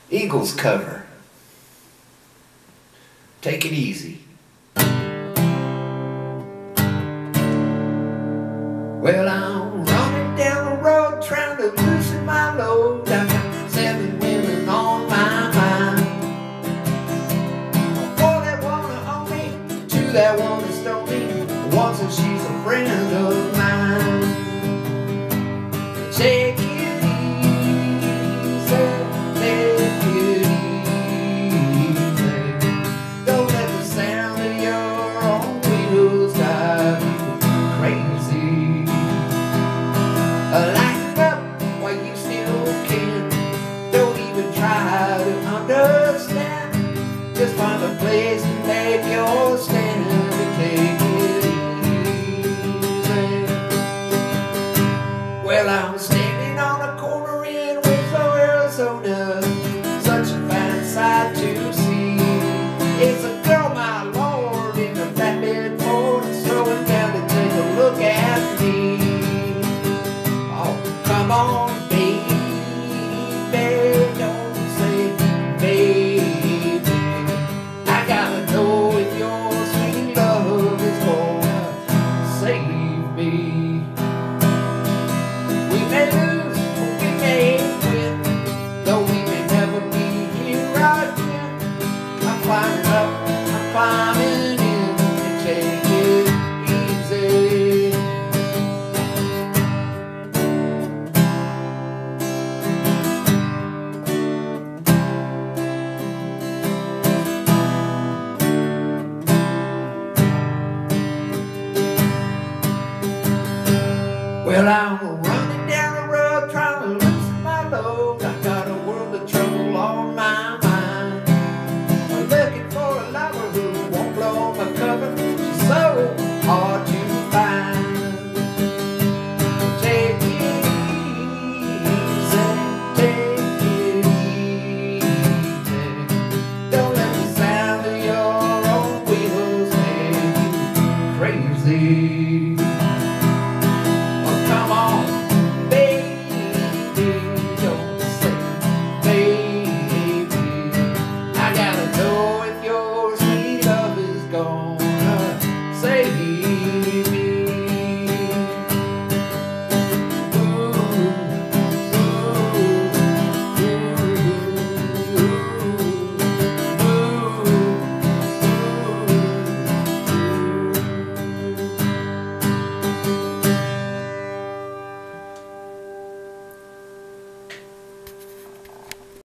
Eagles cover. Take it easy. Well, I'm running down the road trying to loosen my load. I got 7 women on my mind. 4 that wanna own me, 2 that wanna stone me, 1 says she's a friend of mine. Take it easy, take it easy. Don't let the sound of your own wheels drive you crazy. Lighten up while you still can. Don't even try to understand. Just find a place to make your stand.